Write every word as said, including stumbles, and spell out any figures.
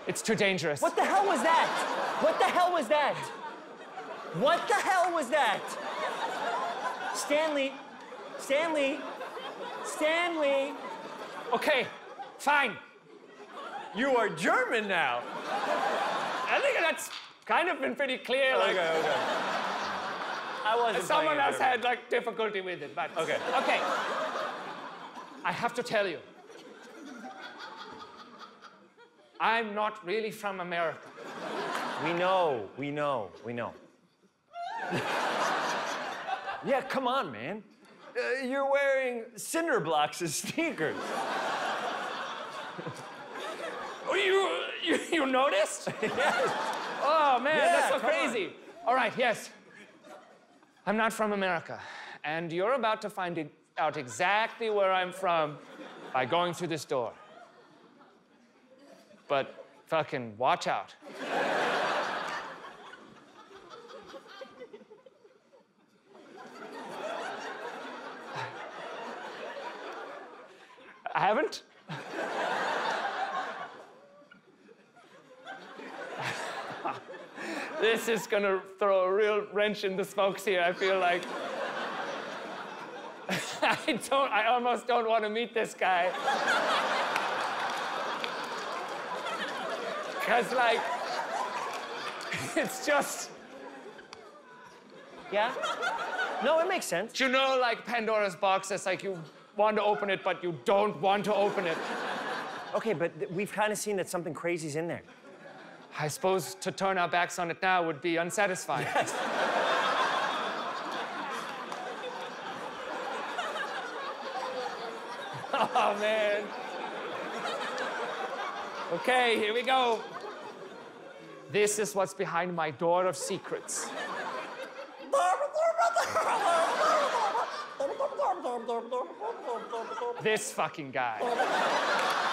It's too dangerous. What the hell was that? What the hell was that? What the hell was that? Stanley, Stanley, Stanley. Okay, fine. You are German now. I think that's kind of been pretty clear. Like, Okay, okay. I wasn't. someone playing it else German. had like difficulty with it, but Okay. Okay. I have to tell you, I'm not really from America. We know, we know, we know. Yeah, come on, man. Uh, you're wearing cinder blocks as sneakers. Oh, you, you, you noticed? Yes. Oh, man, Yeah, that's so come on. crazy. All right, yes. I'm not from America, and you're about to find it out exactly where I'm from by going through this door. But fucking watch out. I haven't? This is gonna throw a real wrench in the spokes here, I feel like. I don't, I almost don't want to meet this guy. Because, like, it's just, Yeah? No, it makes sense. you know, like Pandora's box, it's like you want to open it, but you don't want to open it. Okay, but th- we've kind of seen that something crazy's in there. I suppose to turn our backs on it now would be unsatisfying. Yes. Oh, man. Okay, here we go. This is what's behind my door of secrets. This fucking guy.